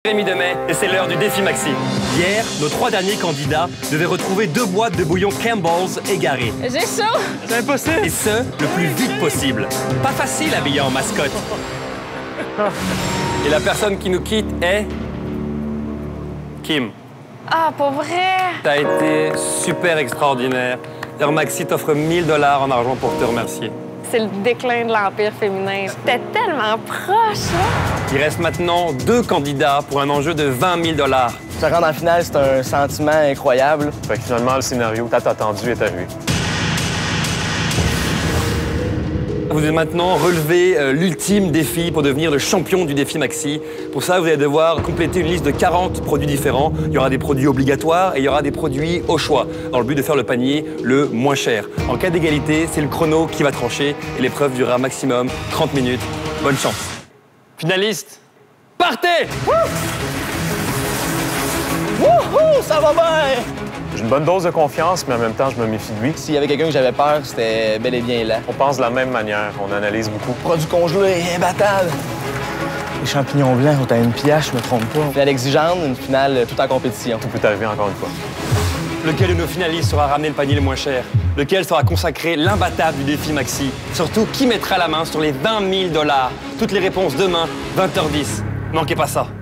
Rémi Demet, et c'est l'heure du défi Maxi. Hier, nos 3 derniers candidats devaient retrouver 2 boîtes de bouillon Campbell's égarées. J'ai chaud! C'est impossible! Et ce, le plus vite possible. Pas facile habillé en mascotte. Et la personne qui nous quitte est... Kim. Ah, pour vrai? T'as été super extraordinaire. D'ailleurs, Maxi t'offre 1000 $ en argent pour te remercier. C'est le déclin de l'Empire féminin. J'étais tellement proche, là! Il reste maintenant 2 candidats pour un enjeu de 20 000 $. Se rendre en finale, c'est un sentiment incroyable. Fait que finalement, le scénario tant attendu est arrivé. Vous allez maintenant relever l'ultime défi pour devenir le champion du défi Maxi. Pour ça, vous allez devoir compléter une liste de 40 produits différents. Il y aura des produits obligatoires et il y aura des produits au choix, dans le but de faire le panier le moins cher. En cas d'égalité, c'est le chrono qui va trancher et l'épreuve durera maximum 30 minutes. Bonne chance. Finaliste, partez! Wouhou! Ça va bien! J'ai une bonne dose de confiance, mais en même temps, je me méfie de lui. S'il y avait quelqu'un que j'avais peur, c'était bel et bien là. On pense de la même manière, on analyse beaucoup. Produits congelés, imbattables. Les champignons blancs sont à une pièce, je me trompe pas. Finale exigeante, une finale tout en compétition. Tout peut arriver encore une fois. Lequel de nos finalistes saura ramener le panier le moins cher? Lequel sera consacré l'imbattable du défi Maxi? Surtout, qui mettra la main sur les 20 000 $? Toutes les réponses demain, 20h10. Manquez pas ça.